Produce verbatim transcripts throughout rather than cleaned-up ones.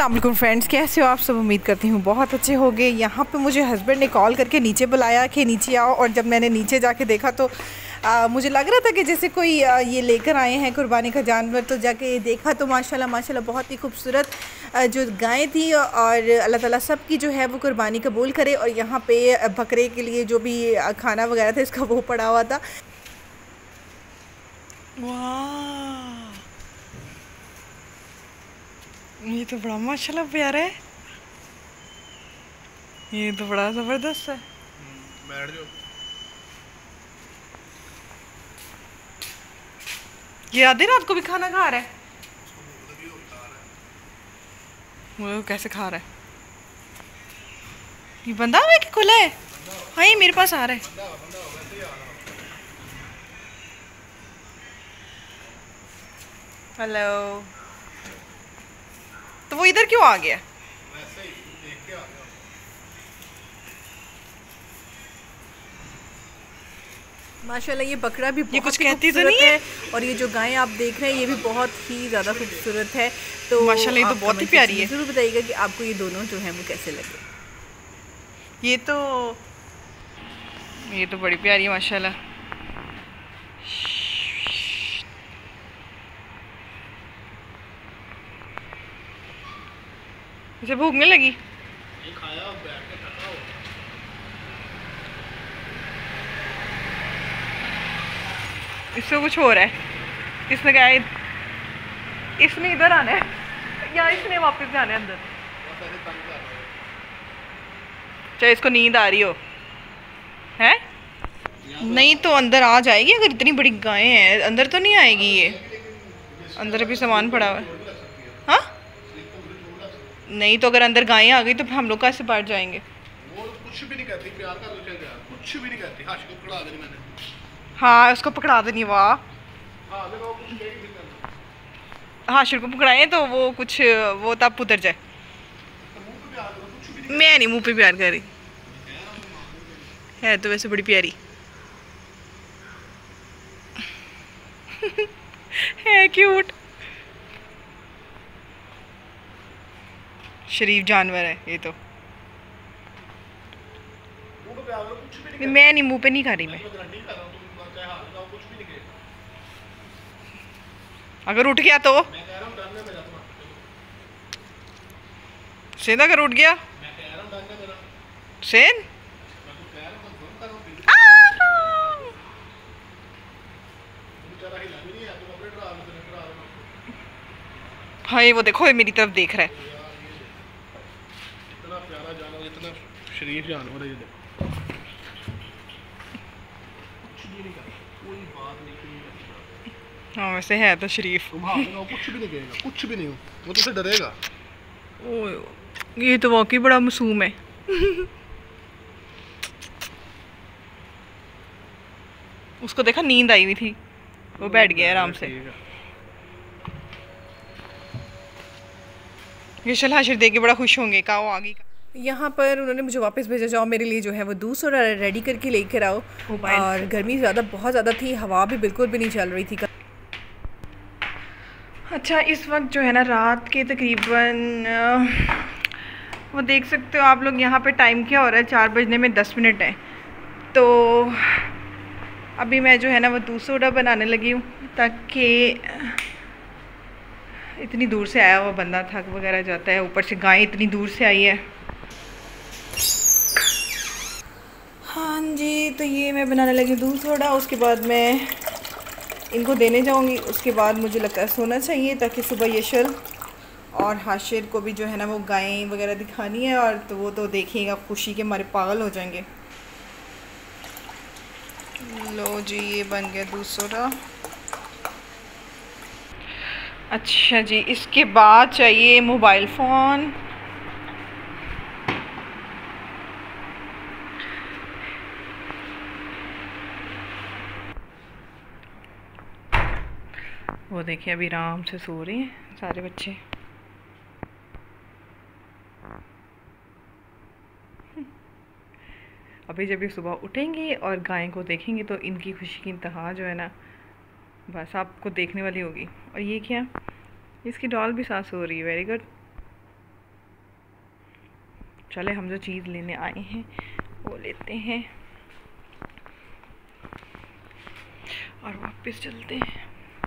अस्सलाम वालेकुम फ्रेंड्स, कैसे हो आप सब। उम्मीद करती हूँ बहुत अच्छे होंगे। यहाँ पे मुझे हस्बैंड ने कॉल करके नीचे बुलाया कि नीचे आओ, और जब मैंने नीचे जाके देखा तो आ, मुझे लग रहा था कि जैसे कोई आ, ये लेकर आए हैं कुर्बानी का जानवर। तो जाके देखा तो माशाल्लाह माशाल्लाह बहुत ही खूबसूरत जो गायें थी, और अल्लाह ताला सब की जो है वो कुर्बानी कबूल करे। और यहाँ पे बकरे के लिए जो भी खाना वगैरह था इसका वो पड़ा हुआ था। वाह, ये तो बड़ा माशाल्लाह प्यारा है। ये तो बड़ा ज़बरदस्त है। बैठ जाओ। ये आधी रात को भी खाना खा रहा है। वो कैसे खा रहा है? ये बंदा हुआ है कि खुला है? हाँ, ये मेरे पास आ रहा है। हेलो। तो वो इधर क्यों आ गया? वैसे ही देख के आ गया। माशाल्लाह ये बकरा भी बहुत कुछ कहती तो नहीं है। और ये जो गायें आप देख रहे हैं ये भी बहुत ही ज़्यादा खूबसूरत है। तो माशाल्लाह ये तो बहुत ही प्यारी है। ज़रूर बताइएगा कि आपको ये दोनों जो हैं वो कैसे लगे। ये तो ये तो बड़ी प्यारी है माशाल्लाह। इसे भूख नहीं लगी? ये खाया, बैठ के खाता हो। इससे कुछ हो रहा है। इसने क्या, इसने इधर आना है या इसने वापस जाना है अंदर? चाहे इसको नींद आ रही हो है? नहीं तो अंदर आ जाएगी। अगर इतनी बड़ी गायें हैं अंदर तो नहीं आएगी। ये अंदर भी सामान पड़ा हुआ है। हाँ, नहीं तो अगर अंदर गायें आ गई तो हम लोग कैसे बाहर जाएंगे? वो कुछ भी नहीं करती, प्यार का कुछ भी नहीं करती। हाँ, उसको पकड़ा देनी मैंने। हाँ, उसको पकड़ा देनी। वाह, हाशिर को पकड़ाए तो वो कुछ वो तब उतर जाए। मैं नहीं मुंह पे प्यार कर रही है, तो वैसे बड़ी प्यारी है, क्यूट शरीफ जानवर है ये तो। मैं नहीं, मुंह पे नहीं खा रही मैं। अगर उठ गया तो सेन, अगर उठ गया सेन। हाँ, वो देखो ये मेरी तरफ देख रहा है। इतना प्यारा जानवर, इतना शरीफ जानवर है ये। देखो कुछ भी नहीं करता, कोई बात नहीं। हाँ, वैसे है तो शरीफ। कुछ भी नहीं करेगा, कुछ भी नहीं हो, वो तो डरेगा। ओ, ये तो वाकई बड़ा मासूम है। उसको देखा, नींद आई हुई थी, वो बैठ गया आराम से। ये शल हाशिर देख के बड़ा खुश होंगे। काओ आगे यहाँ पर उन्होंने मुझे वापस भेजा, जाओ मेरे लिए जो है वो दूसरा रेडी करके लेकर आओ। और गर्मी ज़्यादा बहुत ज़्यादा थी, हवा भी बिल्कुल भी नहीं चल रही थी। अच्छा, इस वक्त जो है ना रात के तकरीबन वो देख सकते हो आप लोग यहाँ पे टाइम क्या हो रहा है, चार बजने में दस मिनट है। तो अभी मैं जो है ना वो दूसरा सोडा बनाने लगी हूँ, ताकि इतनी दूर से आया हुआ बंदा थक वगैरह जाता है, ऊपर से गाय इतनी दूर से आई है। हाँ जी, तो ये मैं बनाने लगी दूध सोडा। उसके बाद मैं इनको देने जाऊंगी। उसके बाद मुझे लगता है सोना चाहिए, ताकि सुबह यशल और हाशिर को भी जो है ना वो गायें वगैरह दिखानी है। और तो वो तो देखिएगा खुशी के मारे पागल हो जाएंगे। लो जी, ये बन गया दूध सोडा। अच्छा जी, इसके बाद चाहिए मोबाइल फ़ोन। वो देखिए अभी आराम से सो रहे हैं सारे बच्चे। अभी जब ये सुबह उठेंगे और गाय को देखेंगे तो इनकी खुशी की इंतहा जो है ना बस आपको देखने वाली होगी। और ये क्या, इसकी डॉल भी सांस हो रही है। Very good. चले हम जो चीज़ लेने आए हैं वो लेते हैं और वापस चलते हैं।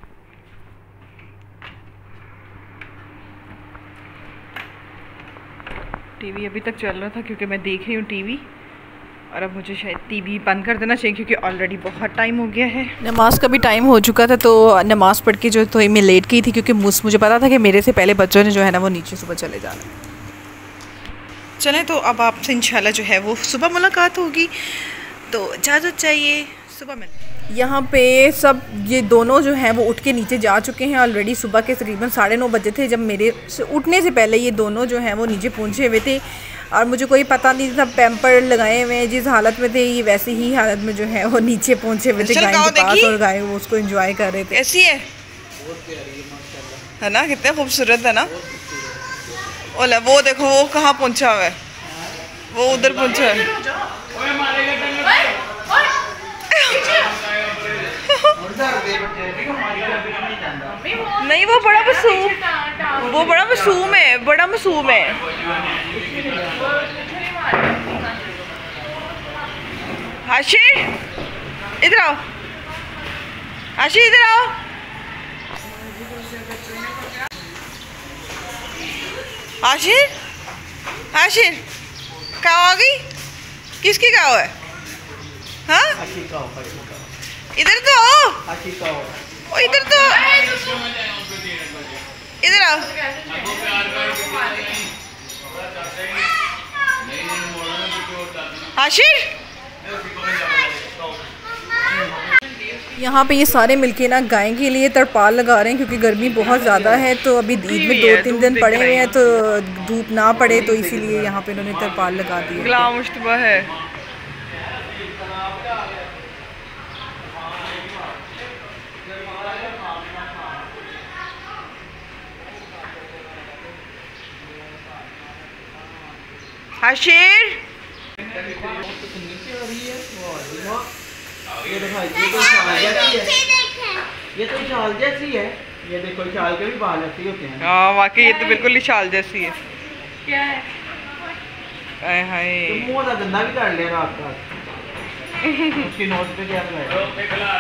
टीवी अभी तक चल रहा था क्योंकि मैं देख रही हूँ टीवी, और अब मुझे शायद टीवी बंद कर देना चाहिए क्योंकि ऑलरेडी बहुत टाइम हो गया है। नमाज़ का भी टाइम हो चुका था, तो नमाज़ पढ़ के जो तो मैं लेट गई थी क्योंकि मुझे पता था कि मेरे से पहले बच्चों ने जो है ना वो नीचे सुबह चले जाना। चलें तो अब आपसे इंशाल्लाह जो है वो सुबह मुलाकात होगी, तो इजाज़त चाहिए, सुबह मिलते। यहाँ पे सब ये दोनों जो हैं वो उठ के नीचे जा चुके हैं ऑलरेडी। सुबह के तकरीबन साढ़े नौ बजे थे जब मेरे से उठने से पहले ये दोनों जो हैं वो नीचे पहुँचे हुए थे, और मुझे कोई पता नहीं था। पैम्पर लगाए हुए हैं, जिस हालत में थे ये वैसे ही हालत में जो है वो नीचे पहुँचे हुए थे गाय के पास, और गाय वो उसको एंजॉय कर रहे थे। ऐसी है है ना, कितने खूबसूरत है ना। ओला वो देखो वो कहाँ पहुँचा हुआ है, वो उधर पहुँचा है। नहीं वो बड़ा मासूम, वो बड़ा मासूम है, बड़ा मासूम है। हाशिर इधर आओ, हाशिर इधर आओ। हाशिर हाशिर काओ आ गई, किसकी काओ है? हाँ इधर तो आओ, ओ इधर तो इधर आओ। हाशिर यहाँ पे ये सारे मिलके ना गाय के लिए तरपाल लगा रहे हैं क्योंकि गर्मी बहुत ज़्यादा है, तो अभी ईद में दो तीन दिन पड़े हुए हैं तो धूप ना पड़े, तो इसीलिए यहाँ पे इन्होंने तरपाल लगा दी है। हाशिर ये देखो ये तो शाल जैसी है, ये तो शाल जैसी है, ये देखो शाल के भी बाल ऐसे होते हैं। हाँ वाकई ये तो बिल्कुल ही शाल जैसी है। क्या है? आए हाय तो मुंह का गंदा भी कर ले रात का। उसकी नोट पे क्या लगाया?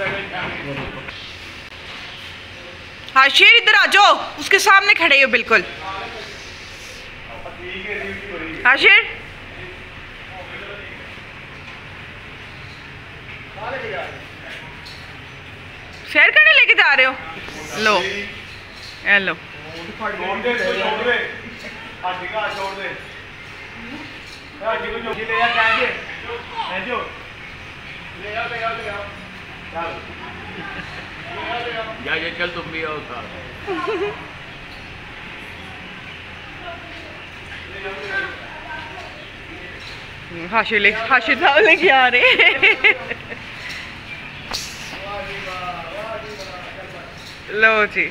हाशिर इधर आ जाओ, उसके सामने खड़े हो बिल्कुल। हाशिर शेयर करने लेके जा रहे हो? लो हेलो चल तुम भी आओ। हाशिर ले हाशिर साहब लेके आ रहे। लो जी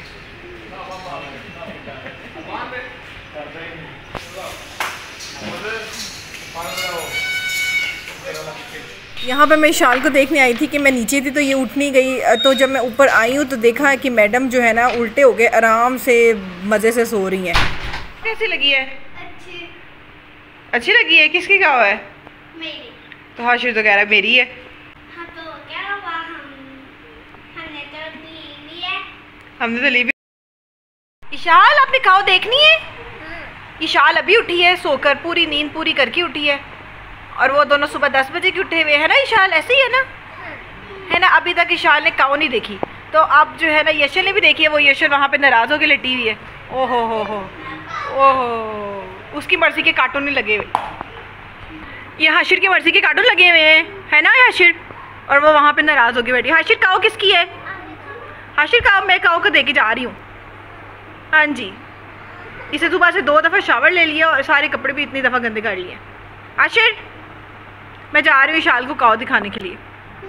यहाँ पे मैं शाल को देखने आई थी कि मैं नीचे थी तो ये उठ नहीं गई, तो जब मैं ऊपर आई हूँ तो देखा कि मैडम जो है ना उल्टे हो गए, आराम से मज़े से सो रही हैं। कैसी लगी है? अच्छी अच्छी लगी है। किसकी गाँव है? मेरी। तो हाशिर तो कह रहा है मेरी है। हाँ तो क्या हुआ, हम हमने तो ली है। हमने तो ली भी। इशाल आपने खाओ देखनी है? हाँ। इशाल अभी उठी है सोकर, पूरी नींद पूरी करके उठी है, और वो दोनों सुबह दस बजे के उठे हुए हैं ना। इशाल ऐसे ही है ना? हाँ। है ना। अभी तक इशाल ने काओ नहीं देखी, तो अब जो है ना यशल ने भी देखी है। वो यशल वहाँ पे नाराज़ होकर लेटी हुई है। ओहो हो हो ओहो, उसकी मर्जी के कार्टून नहीं लगे हुए। ये हाशिर की मर्जी के कार्टून लगे हुए हैं, है ना हाशिर, और वो वहाँ पे नाराज़ होकर बैठी। हाशिर काओ किसकी है? हाशिर काओ मैं काओ को दे के जा रही हूँ। हाँ जी, इसे सुबह से दो दफ़ा शावर ले लिया और सारे कपड़े भी इतनी दफ़ा गंदे कर लिए। हाशिर मैं जा रही हूँ इशाल को काओ दिखाने के लिए।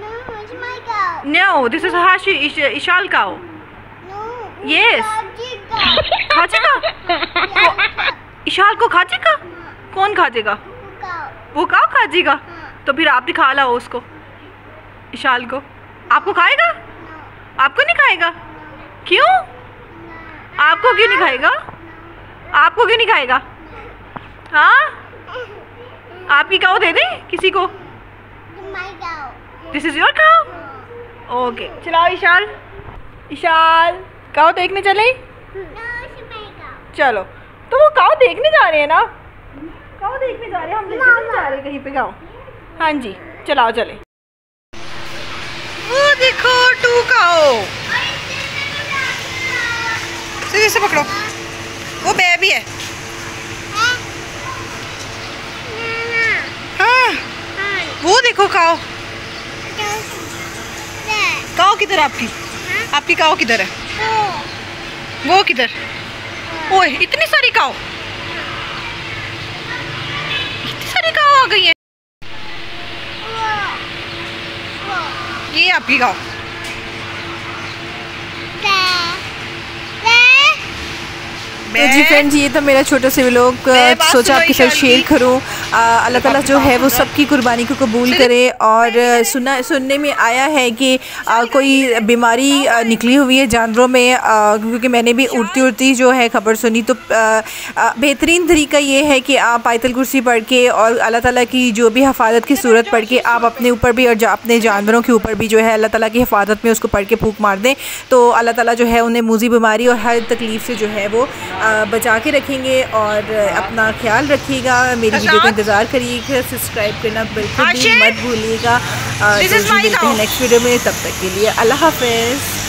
नो दिस इज हाशिर इशाल काओ। यस खाचे का इशाल को खाचे का कौन खाजेगा? वो काओ खाजेगा। तो फिर आप दिखा लाओ उसको इशाल को। आपको खाएगा? आपको नहीं खाएगा? क्यों? आपको क्यों नहीं खाएगा? आपको क्यों नहीं खाएगा? हाँ आपकी काऊ दे दें किसी को? This is your cow? Okay, चलाओ इशाल। इशाल काऊ देखने चले? चलो, तो वो काऊ देखने जा रहे हैं ना? काऊ देखने जा रहे हैं, हम लेके नहीं जा रहे कहीं पे काऊ। हाँ जी, चलाओ चले। वो देखो टू काऊ, सीधे से पकड़ो, वो बेबी है। हाँ, वो देखो काऊ। काऊ किधर है आपकी? आपकी काऊ किधर है? वो किधर? ओए इतनी सारी काऊ, इतनी सारी काऊ आ गई है। ये आपकी काऊ। तो जी फ्रेंड्स, ये था मेरा छोटा सा व्लॉग, सोचा आपके साथ शेयर करूं। अल्लाह ताला जो है वो सबकी कुर्बानी को कबूल करे। और सुना सुनने में आया है कि आ, कोई बीमारी आ, निकली हुई है जानवरों में, आ, क्योंकि मैंने भी उड़ती उड़ती जो है खबर सुनी। तो बेहतरीन तरीका ये है कि आप आयतल कुर्सी पढ़ के और अल्लाह ताला की जो भी हिफाजत की सूरत पढ़ के आप अपने ऊपर भी और अपने जानवरों के ऊपर भी जो है अल्लाह ताला की हिफाजत में उसको पढ़ के फूंक मार दें, तो अल्लाह ताला जो है उन्हें मूजी बीमारी और हर तकलीफ़ से जो है वो बचा के रखेंगे। और अपना ख्याल रखिएगा। मेरी वीडियो का इंतज़ार करिएगा, सब्सक्राइब करना बिल्कुल भी मत भूलिएगा। जल्दी मिलते हैं नेक्स्ट वीडियो में, तब तक के लिए अल्लाह हाफ़िज़।